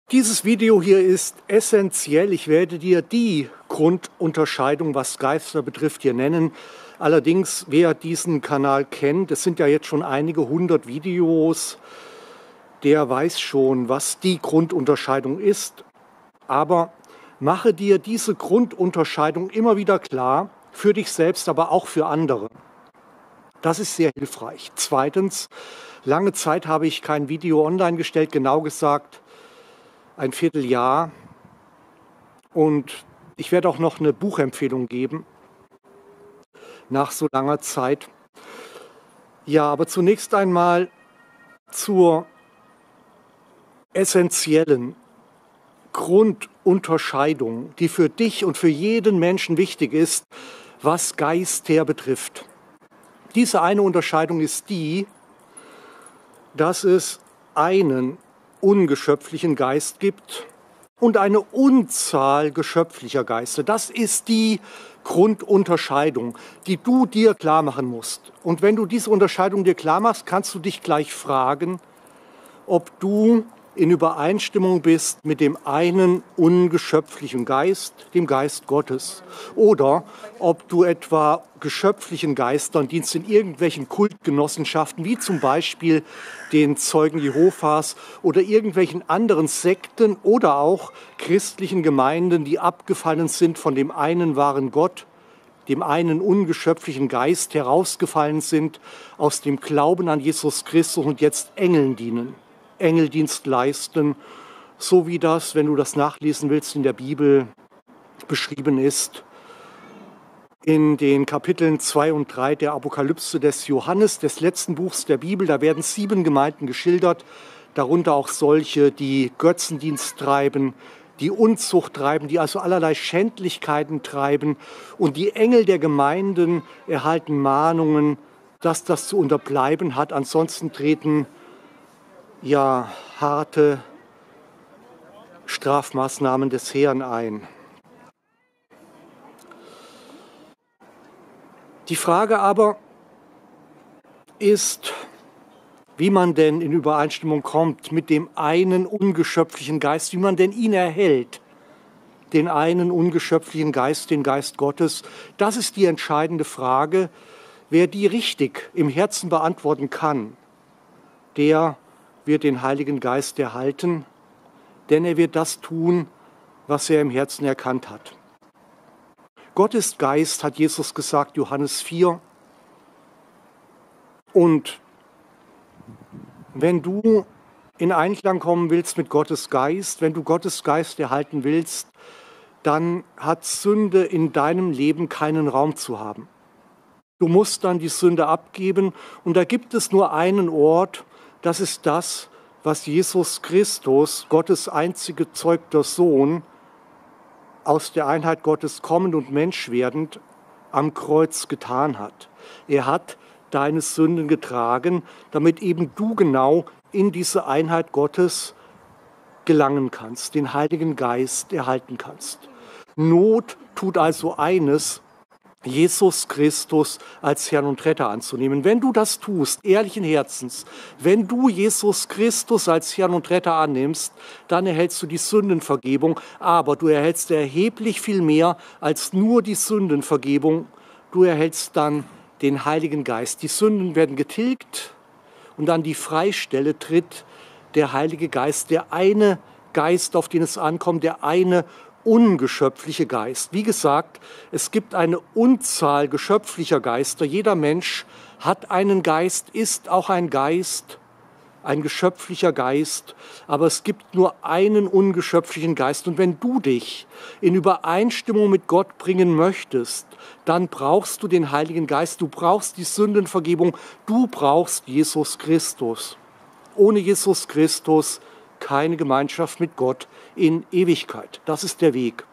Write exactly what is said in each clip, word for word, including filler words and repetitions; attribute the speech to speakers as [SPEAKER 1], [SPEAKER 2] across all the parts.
[SPEAKER 1] Dieses Video hier ist essentiell. Ich werde dir die Grundunterscheidung, was Geister betrifft, hier nennen. Allerdings, wer diesen Kanal kennt, es sind ja jetzt schon einige hundert Videos, der weiß schon, was die Grundunterscheidung ist. Aber mache dir diese Grundunterscheidung immer wieder klar, für dich selbst, aber auch für andere. Das ist sehr hilfreich. Zweitens, lange Zeit habe ich kein Video online gestellt, genau gesagt ein Vierteljahr. Und ich werde auch noch eine Buchempfehlung geben, nach so langer Zeit. Ja, aber zunächst einmal zur essentiellen Grundunterscheidung, die für dich und für jeden Menschen wichtig ist, was Geister betrifft. Diese eine Unterscheidung ist die, dass es einen ungeschöpflichen Geist gibt und eine Unzahl geschöpflicher Geister. Das ist die Grundunterscheidung, die du dir klar machen musst. Und wenn du diese Unterscheidung dir klar machst, kannst du dich gleich fragen, ob du in Übereinstimmung bist mit dem einen ungeschöpflichen Geist, dem Geist Gottes, oder ob du etwa geschöpflichen Geistern dienst in irgendwelchen Kultgenossenschaften, wie zum Beispiel den Zeugen Jehovas oder irgendwelchen anderen Sekten oder auch christlichen Gemeinden, die abgefallen sind von dem einen wahren Gott, dem einen ungeschöpflichen Geist, herausgefallen sind aus dem Glauben an Jesus Christus und jetzt Engeln dienen. Engeldienst leisten, so wie das, wenn du das nachlesen willst, in der Bibel beschrieben ist. In den Kapiteln zwei und drei der Apokalypse des Johannes, des letzten Buchs der Bibel, da werden sieben Gemeinden geschildert, darunter auch solche, die Götzendienst treiben, die Unzucht treiben, die also allerlei Schändlichkeiten treiben. Und die Engel der Gemeinden erhalten Mahnungen, dass das zu unterbleiben hat. Ansonsten treten ja harte Strafmaßnahmen des Herrn ein. Die Frage aber ist, wie man denn in Übereinstimmung kommt mit dem einen ungeschöpflichen Geist, wie man denn ihn erhält, den einen ungeschöpflichen Geist, den Geist Gottes. Das ist die entscheidende Frage. Wer die richtig im Herzen beantworten kann, der wird den Heiligen Geist erhalten, denn er wird das tun, was er im Herzen erkannt hat. Gott ist Geist, hat Jesus gesagt, Johannes vier. Und wenn du in Einklang kommen willst mit Gottes Geist, wenn du Gottes Geist erhalten willst, dann hat Sünde in deinem Leben keinen Raum zu haben. Du musst dann die Sünde abgeben und da gibt es nur einen Ort. Das ist das, was Jesus Christus, Gottes einzig gezeugter Sohn, aus der Einheit Gottes kommend und Mensch werdend, am Kreuz getan hat. Er hat deine Sünden getragen, damit eben du genau in diese Einheit Gottes gelangen kannst, den Heiligen Geist erhalten kannst. Not tut also eines, Jesus Christus als Herrn und Retter anzunehmen. Wenn du das tust, ehrlichen Herzens, wenn du Jesus Christus als Herrn und Retter annimmst, dann erhältst du die Sündenvergebung, aber du erhältst erheblich viel mehr als nur die Sündenvergebung. Du erhältst dann den Heiligen Geist. Die Sünden werden getilgt und an die Freistelle tritt der Heilige Geist, der eine Geist, auf den es ankommt, der eine ungeschöpfliche Geist. Wie gesagt, es gibt eine Unzahl geschöpflicher Geister. Jeder Mensch hat einen Geist, ist auch ein Geist, ein geschöpflicher Geist, aber es gibt nur einen ungeschöpflichen Geist. Und wenn du dich in Übereinstimmung mit Gott bringen möchtest, dann brauchst du den Heiligen Geist, du brauchst die Sündenvergebung, du brauchst Jesus Christus. Ohne Jesus Christus keine Gemeinschaft mit Gott in Ewigkeit. Das ist der Weg.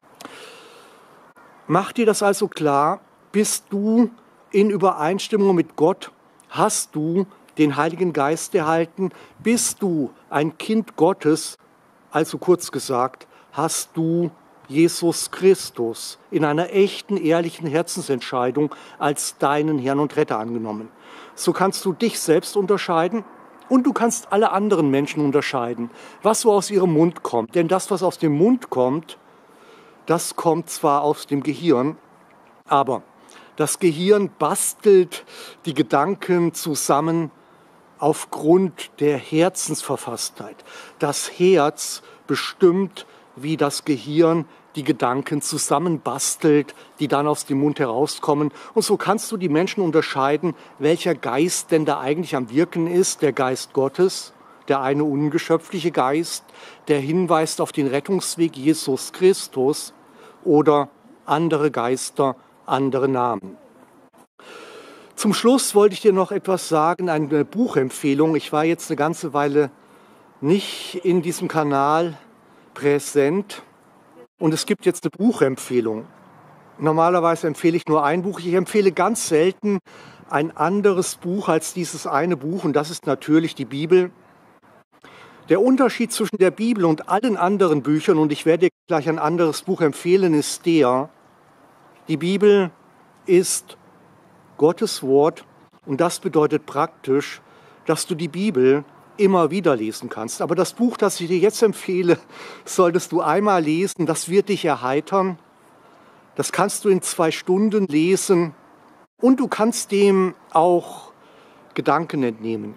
[SPEAKER 1] Mach dir das also klar, bist du in Übereinstimmung mit Gott, hast du den Heiligen Geist erhalten, bist du ein Kind Gottes, also kurz gesagt, hast du Jesus Christus in einer echten, ehrlichen Herzensentscheidung als deinen Herrn und Retter angenommen. So kannst du dich selbst unterscheiden Und du kannst alle anderen Menschen unterscheiden, was so aus ihrem Mund kommt. Denn das, was aus dem Mund kommt, das kommt zwar aus dem Gehirn, aber das Gehirn bastelt die Gedanken zusammen aufgrund der Herzensverfasstheit. Das Herz bestimmt, wie das Gehirn die Gedanken zusammenbastelt, die dann aus dem Mund herauskommen. Und so kannst du die Menschen unterscheiden, welcher Geist denn da eigentlich am Wirken ist. Der Geist Gottes, der eine ungeschöpfliche Geist, der hinweist auf den Rettungsweg Jesus Christus, oder andere Geister, andere Namen. Zum Schluss wollte ich dir noch etwas sagen, eine Buchempfehlung. Ich war jetzt eine ganze Weile nicht in diesem Kanal präsent. Und es gibt jetzt eine Buchempfehlung. Normalerweise empfehle ich nur ein Buch. Ich empfehle ganz selten ein anderes Buch als dieses eine Buch. Und das ist natürlich die Bibel. Der Unterschied zwischen der Bibel und allen anderen Büchern, und ich werde dir gleich ein anderes Buch empfehlen, ist der, die Bibel ist Gottes Wort. Und das bedeutet praktisch, dass du die Bibel immer wieder lesen kannst. Aber das Buch, das ich dir jetzt empfehle, solltest du einmal lesen. Das wird dich erheitern. Das kannst du in zwei Stunden lesen. Und du kannst dem auch Gedanken entnehmen.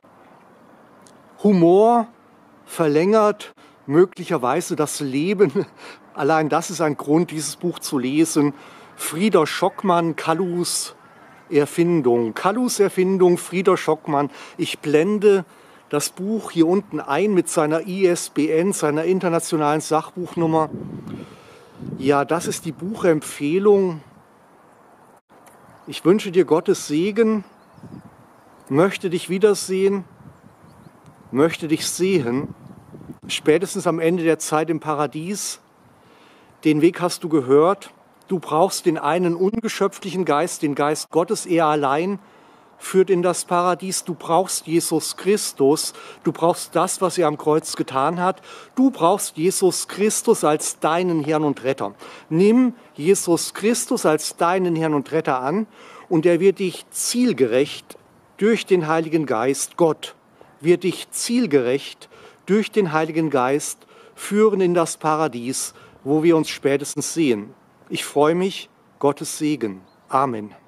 [SPEAKER 1] Humor verlängert möglicherweise das Leben. Allein das ist ein Grund, dieses Buch zu lesen. Frieder Schockmann, Kallus Erfindung. Kallus Erfindung, Frieder Schockmann. Ich blende das Buch hier unten ein mit seiner I S B N, seiner internationalen Sachbuchnummer. Ja, das ist die Buchempfehlung. Ich wünsche dir Gottes Segen, möchte dich wiedersehen, möchte dich sehen, spätestens am Ende der Zeit im Paradies. Den Weg hast du gehört. Du brauchst den einen ungeschöpflichen Geist, den Geist Gottes, er allein führt in das Paradies. Du brauchst Jesus Christus. Du brauchst das, was er am Kreuz getan hat. Du brauchst Jesus Christus als deinen Herrn und Retter. Nimm Jesus Christus als deinen Herrn und Retter an und er wird dich zielgerecht durch den Heiligen Geist, Gott, wird dich zielgerecht durch den Heiligen Geist führen in das Paradies, wo wir uns spätestens sehen. Ich freue mich, Gottes Segen. Amen.